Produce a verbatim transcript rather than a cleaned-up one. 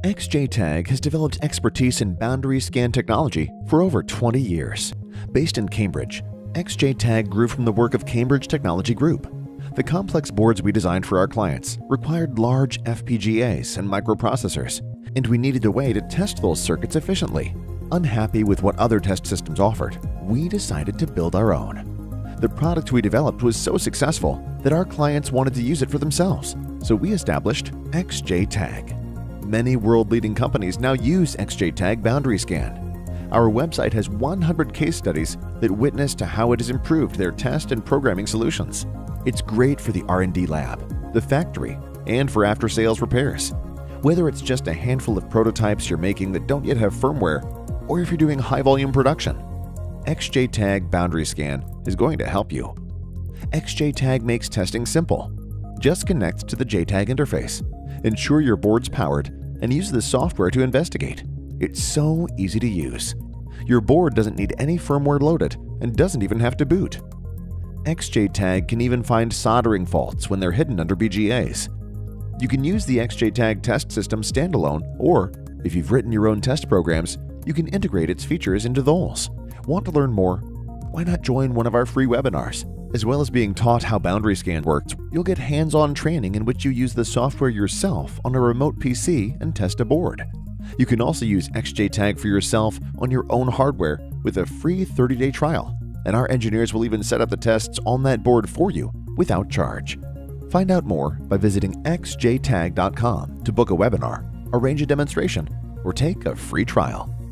X J TAG has developed expertise in boundary scan technology for over twenty years. Based in Cambridge, X J TAG grew from the work of Cambridge Technology Group. The complex boards we designed for our clients required large F P G As and microprocessors, and we needed a way to test those circuits efficiently. Unhappy with what other test systems offered, we decided to build our own. The product we developed was so successful that our clients wanted to use it for themselves, so we established X J TAG. Many world-leading companies now use X J TAG Boundary Scan. Our website has one hundred case studies that witness to how it has improved their test and programming solutions. It's great for the R and D lab, the factory, and for after-sales repairs. Whether it's just a handful of prototypes you're making that don't yet have firmware, or if you're doing high-volume production, X J TAG Boundary Scan is going to help you. X J TAG makes testing simple. Just connect to the J TAG interface, ensure your board's powered, and use the software to investigate. It's so easy to use. Your board doesn't need any firmware loaded and doesn't even have to boot. X J TAG can even find soldering faults when they're hidden under B G As. You can use the X J TAG test system standalone, or if you've written your own test programs, you can integrate its features into those. Want to learn more? Why not join one of our free webinars? As well as being taught how Boundary Scan works, you'll get hands-on training in which you use the software yourself on a remote P C and test a board. You can also use X J TAG for yourself on your own hardware with a free thirty day trial, and our engineers will even set up the tests on that board for you without charge. Find out more by visiting x j tag dot com to book a webinar, arrange a demonstration, or take a free trial.